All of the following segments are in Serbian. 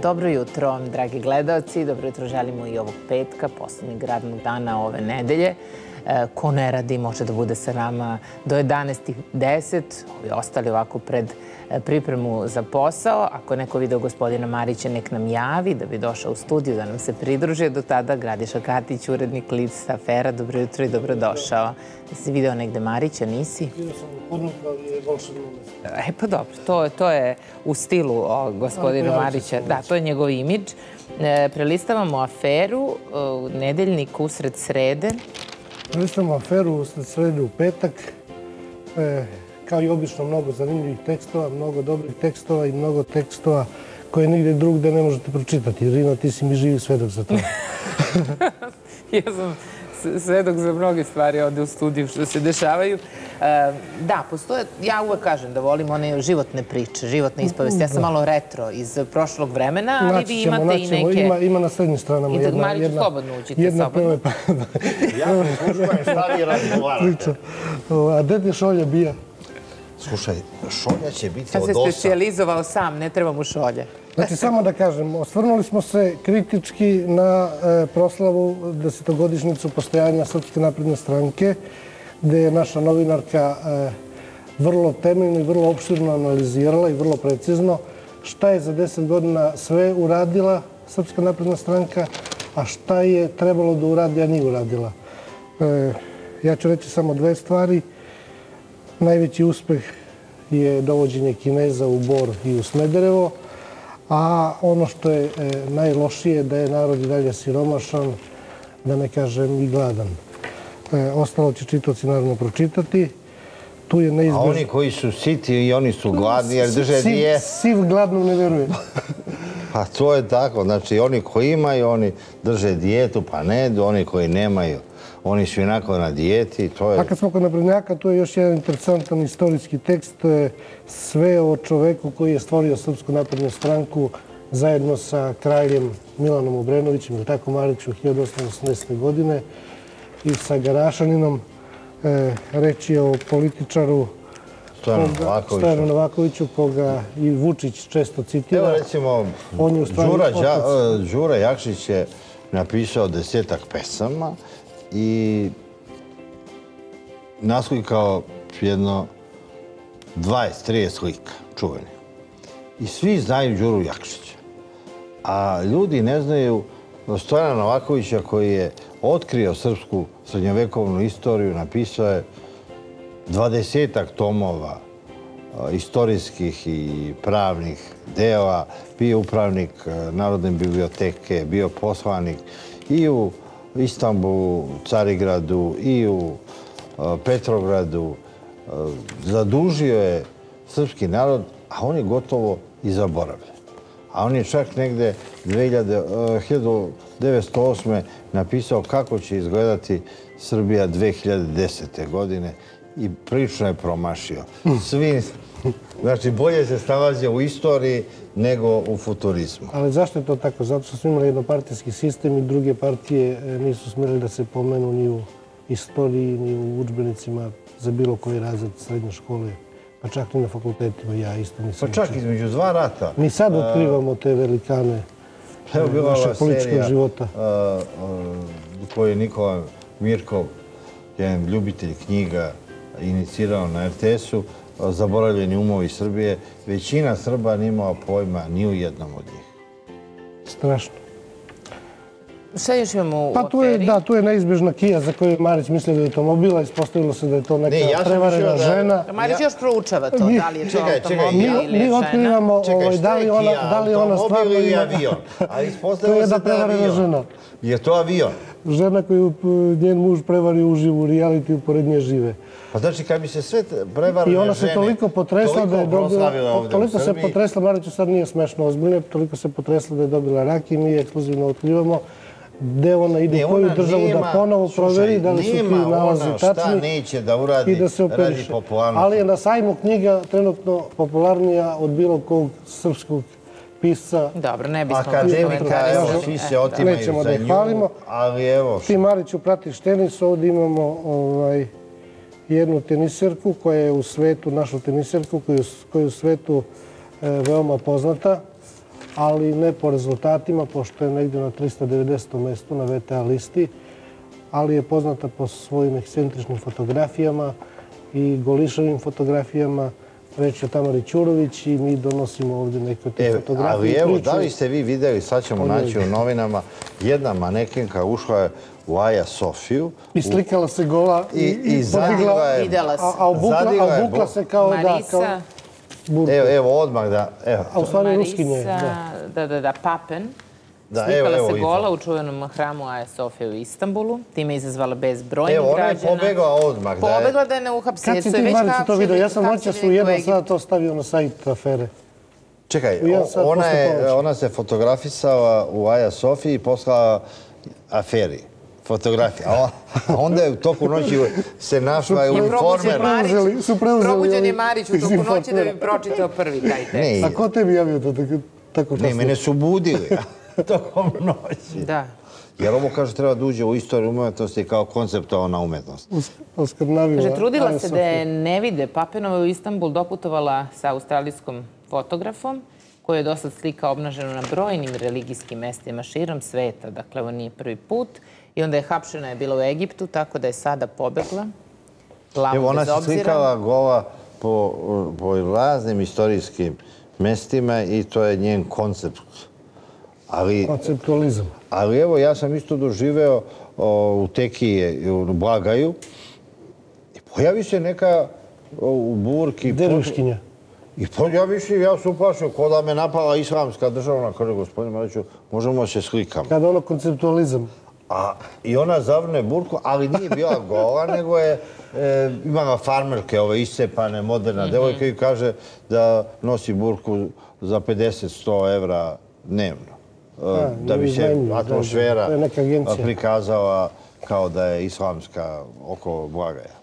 Dobro jutro, dragi gledalci. Dobro jutro želimo i ovog petka, posljednjeg radnog dana ove nedelje. Ko ne radi može da bude sa nama do 11:10. Ovi ostali ovako pred pripremu za posao. Ako neko video gospodina Marića, nek nam javi da bi došao u studiju, da nam se pridruži. Do tada Gradiša Katić, urednik Lic Afera. Dobro jutro i dobrodošao. Jesi video negde Marića, nisi? Vidio sam podnog, ali je volšebno mesto. Pa dobro, to je u stilu gospodina Marića. Da, to je njegov imidž. Prelistavamo Aferu, nedeljnik usred srede. Prelistavamo Aferu usred srede u petak. Kao i obično, mnogo zanimljivih tekstova, mnogo dobrih tekstova i mnogo tekstova koje nigde drugde ne možete pročitati. Rino, ti si mi živi svedok za to. Ja sam svedok za mnoge stvari ovde u studiju što se dešavaju. Da, postoje, ja uvek kažem da volim one životne priče, životne ispovesti. Ja sam malo retro iz prošlog vremena, ali vi imate i neke... Ima na srednjim stranama jedna... Mariću, slobodno uđite slobodno. Ja ne slušam šta vi razgovarate. A gde ti Šolja bija? Slušaj, Šolja će biti Ja od se 8. specijalizovao sam, ne treba mu Šolje. Znači, samo da kažem, osvrnuli smo se kritički na proslavu 10-godišnjicu postojanja Srpske napredne stranke, gde je naša novinarka vrlo temeljno i vrlo opširno analizirala i vrlo precizno šta je za 10 godina sve uradila Srpska napredna stranka, a šta je trebalo da uradi, a nije uradila. Ja ću reći samo dve stvari. Najveći uspeh je dovođenje Kineza u Bor i u Smederevo, a ono što je najlošije da je narod i dalje siromašan, da ne kažem i gladan. Ostalo će čitaoci naravno pročitati. Tu je neizbežno... A oni koji su siti i oni su gladni jer drže dijetu. Siv gladnom ne veruje. Pa to je tako. Znači oni koji imaju, oni drže dijetu, pa ne jedu. Oni koji nemaju, oni su inako na dijeti. A kad smo kod naprednjaka, tu je još jedan interesantan istorijski tekst. To je sve o čoveku koji je stvorio Srpsku naprednu stranku zajedno sa kraljem Milanom Obrenovićem, ili tako Mariću, 1880. godine, i sa Reč je o političaru Stojanu Novakoviću, koga i Vučić često citira. Evo recimo, Đura Jakšić je napisao 10-ak pesama i naslikao jedno 20-30 slika čuveni. I svi znaju Đuru Jakšića. A ljudi ne znaju Stojana Novakovića koji je otkrio srpsku srednjovekovnu istoriju, napisao je 20-ak tomova istorijskih i pravnih dela, bio upravnik Narodne biblioteke, bio poslanik i u Istanbulu, Carigradu i u Petrogradu. Zadužio je srpski narod, a on je gotovo i zaboravljen. A on je čak negde 1908. napisao kako će izgledati Srbija 2010. godine i prilično je promašio. Znači, bolje se snalazio u istoriji nego u futurizmu. Ali zašto je to tako? Zato što smo imali jednopartijski sistem i druge partije nisu smjeli da se pomenu ni u istoriji, ni u udžbenicima za bilo koji razred srednje škole, pa čak i na fakultetima. Ja isto nisam. Pa čak između dva rata. Mi sad otkrivamo te velikane našeg političkog života. Koju je Nikola Mirkov, jedan ljubitelj knjiga, inicirao na RTS-u, Zaboravljeni umovi Srbije. Većina Srba nije imala pojma ni u jednom od njih. Strašno. Šta još imamo u Aferi? Da, tu je neizbježna Kija za koju je Marić mislio da je automobila. Ispostavilo se da je to neka prevarena žena. Marić još proučava to, da li je to automobil ili žena. Mi otkrivamo da li ona stvarno ima... avion. Ali ispostavilo se da je avion. Je to avion? Žena koju njen muž prevario uživo u realitiju, pored nje žive. Pa znači, kad bi se sve prevarene žene... I ona se toliko potresla da je dobila... Toliko se potresla, Mariću sad nije smešno ozbiljno, toliko se potresla da je dobila rak i mi ekskluzivno otkrivamo gde ona ide u koju državu da ponovo proveri da li su ti nalazi tačni i da se operiše. Ali je na sajmu knjiga trenutno popularnija od bilo kog srpskog pisca. Dobro, ne bismo... Akademika, evo, svi se otimaju za nju, ali evo... Ti, Mariću, pratiš tenis, ovdje imamo jednu teniserku koja je u svetu, našu teniserku, koja je u svetu veoma poznata. ali ne po rezultatima, pošto je negdje na 390. mestu na VTA listi, ali je poznata po svojim ekscentričnim fotografijama i golišavim fotografijama. Reč je Tamari Ćurović i mi donosimo ovdje neke od te fotografije. Ali evo, da li ste vi vidjeli, sad ćemo naći u novinama, jedna manekenka ušla je u Aja Sofiju. I slikala se gola i zadigla je... A obukla se kao Marisa. Evo, odmah da... A u stvari ruskinje. Da, Papen. Slikala se gola u čuvenom hramu Aja Sofije u Istanbulu. Time je izazvala bezbrojnih građana. Evo, ona je pobegla odmah. Pobegla da je ne uhapsi. Kad si ti, Marice, to vidio? Ja sam noćas u jedan sada to stavio na sajt afere. Čekaj, ona se fotografisala u Aja Sofiji i poslala aferi. Fotografija. A onda je u toku noći se našla u Informer. Probuđen je Marić u toku noći da bi pročitao prvi taj tekst. A ko tebi javio to tako kasno? Ne, mene su budili tokom noći. Da. Jer ovo, kaže, treba da uđe u istoriju umetnosti kao konceptualna umetnost. Kaže, trudila se da je ne vide. Papenova je u Istanbul doputovala sa australijskom fotografom koji je dosad slika obnaženo na brojnim religijskim mestima širom sveta. Dakle, ovo nije prvi put. I onda je hapšena je bila u Egiptu, tako da je sada pobegla. Evo, ona se slikala gola po raznim istorijskim mestima i to je njen koncept. Konceptualizam. Ali evo, ja sam isto doživeo u Tekije, u Blagaju, i pojavi se neka u burki... Derviškinja. I pojavi se, ja se uplašio, ko da me napala islamska državna, kaže, gospodine Mariću, možemo se slikamo. Kada ono konceptualizam. I ona zavrne burku, ali nije bila gola, nego je imala farmerke, ove iscepane, moderna devojka i kaže da nosi burku za 50-100 evra dnevno. Da bi se atmosfera prikazala kao da je islamska oko Blagaja.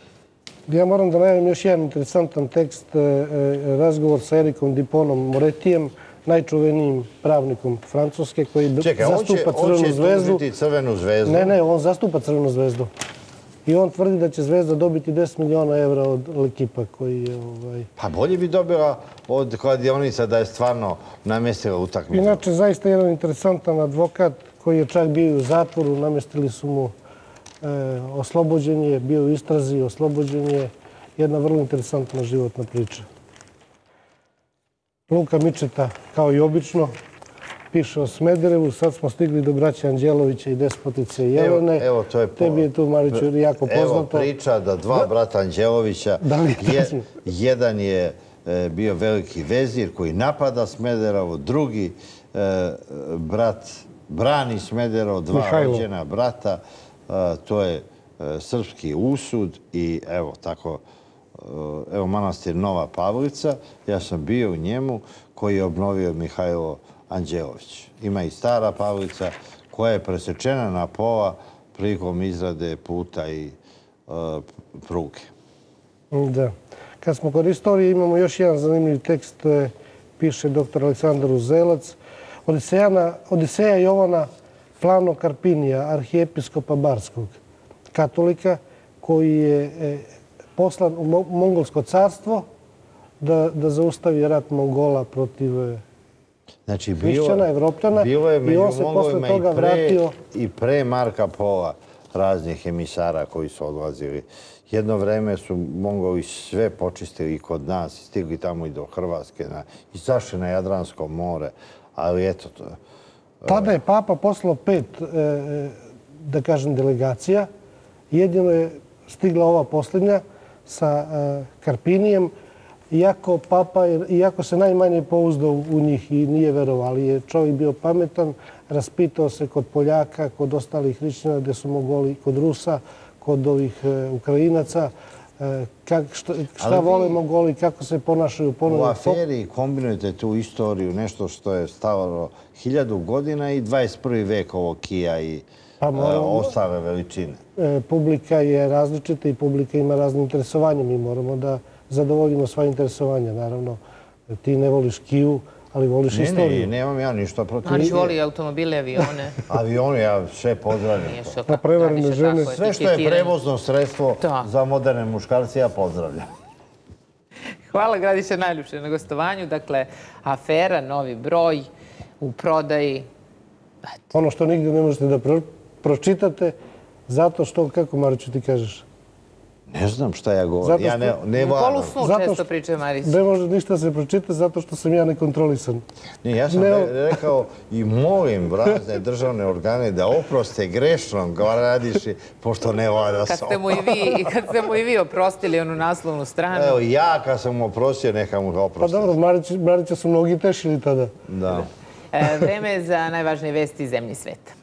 Ja moram da najavim još jedan interesantan tekst, razgovor sa Erikom Diponom Moretijem, najčuvenijim pravnikom Francuske koji zastupa Crvenu zvezdu. Čekaj, on će tužiti Crvenu zvezdu? Ne, on zastupa Crvenu zvezdu. I on tvrdi da će Zvezda dobiti 10 miliona evra od L'Equipa koji je... Pa bolje bi dobila od kladionica da je stvarno namestila utakmicu. Inače, zaista jedan interesantan advokat koji je čak bio u zatvoru, namestili su mu oslobođenje, bio u istrazi, oslobođenje. Jedna vrlo interesantna životna priča. Luka Mičeta, kao i obično, piše o Smederevu. Sad smo stigli do braća Anđelovića i despotice Jelene. Tebi je tu, Mariću, jako poznato. Evo priča da dva brata Anđelovića, jedan je bio veliki vezir koji napada Smederevo, drugi brat brani Smederevo, dva rođena brata. To je srpski usud i evo tako, evo manastir Nova Pavlica. Ja sam bio u njemu koji je obnovio Mihajlo Anđelović. Ima i stara Pavlica koja je presečena na pola prilikom izrade puta i pruge. Da. Kad smo kod istorije imamo još jedan zanimljiv tekst, piše dr. Aleksandar Uzelac. Odiseja Jovana Plavnog Karpinija, arhijepiskopa Barskog, katolika, koji je poslan u Mongolsko carstvo da zaustavi rat Mongola protiv hrišćana, Evropljana. Bilo je među Mongolima i pre Marka Pola raznih emisara koji su odlazili. Jedno vreme su Mongoli sve počistili i kod nas, stigli tamo i do Hrvatske, izašli na Jadransko more, ali eto to. Tada je Papa poslao 5, da kažem, delegacija. Jedino je stigla ova posljednja sa Karpinijem, iako se najmanje pouzdao u njih i nije verovao, ali je čovjek bio pametan, raspitao se kod Poljaka, kod ostalih hrišćana, gdje su Mongoli, kod Rusa, kod ovih Ukrajinaca, šta vole Mongoli, kako se ponašaju ponovno. U aferi kombinujete tu istoriju, nešto što je stalo 1000 godina i 21. vek ovog Kija i ostale veličine. Publika je različita i publika ima razne interesovanje. Mi moramo da zadovoljimo sva interesovanja. Naravno, ti ne voliš Kiju, ali voliš istoriju. Ne, nemam ja ništa protiv. Marić voli automobile, avione. Avione, ja sve pozdravljam. Na prevarene žene. Sve što je prevozno sredstvo za moderne muškarce, ja pozdravljam. Hvala, Gradiša, najljepše na gostovanju. Dakle, afera, novi broj. u prodaji. Ono što nigde ne možete da pročitate, zato što, kako Mariću ti kažeš? Ne znam šta ja govorim. Ja ne U varam. polusnu često pričaju Marić. Ne može ništa se pročita zato što sam ja nekontrolisan. Ne, ja sam rekao i molim razne državne organe da oproste grešnom Garadiši, pošto ne valja Kad sam. ste mu i vi oprostili onu naslovnu stranu. Evo, ja kad sam mu oprostio, neka mu ga Pa oprosti. dobro, Marića su mnogi tešili tada. Da. Vreme je za najvažnije vesti iz zemlje i sveta.